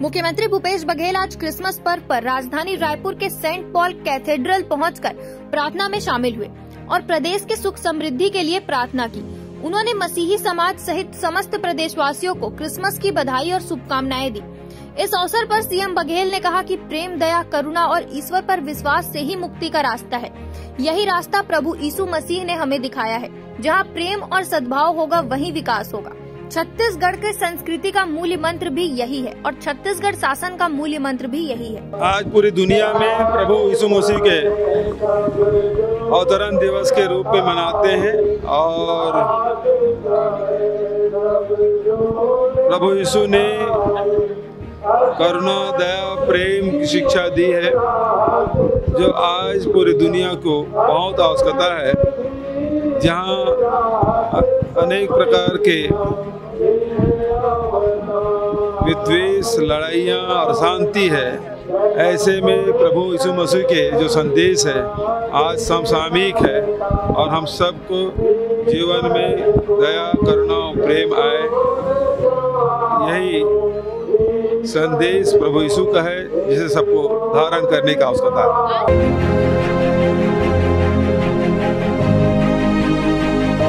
मुख्यमंत्री भूपेश बघेल आज क्रिसमस पर्व पर राजधानी रायपुर के सेंट पॉल कैथेड्रल पहुंचकर प्रार्थना में शामिल हुए और प्रदेश के सुख समृद्धि के लिए प्रार्थना की। उन्होंने मसीही समाज सहित समस्त प्रदेशवासियों को क्रिसमस की बधाई और शुभकामनाएं दी। इस अवसर पर सीएम बघेल ने कहा कि प्रेम, दया, करुणा और ईश्वर पर विश्वास से ही मुक्ति का रास्ता है। यही रास्ता प्रभु यीशु मसीह ने हमें दिखाया है। जहां प्रेम और सद्भाव होगा वहीं विकास होगा। छत्तीसगढ़ के संस्कृति का मूल्य मंत्र भी यही है और छत्तीसगढ़ शासन का मूल्य मंत्र भी यही है। आज पूरी दुनिया में प्रभु यीशु मसीह के अवतरण दिवस के रूप में मनाते हैं और प्रभु यीशु ने करुणा, दया, प्रेम की शिक्षा दी है जो आज पूरी दुनिया को बहुत आवश्यकता है। जहाँ अनेक प्रकार के विद्वेष, लड़ाइयाँ और शांति है, ऐसे में प्रभु यीशु मसीह के जो संदेश है आज समसामयिक है और हम सबको जीवन में दया, करुणा और प्रेम आए। यही संदेश प्रभु यीशु का है जिसे सबको धारण करने का आवश्यकता है।